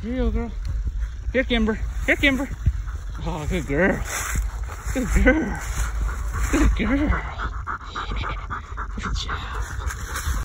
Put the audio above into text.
Here you go, girl. Here, Kimber. Here, Kimber. Oh, good girl. Good girl. Good girl. Good job.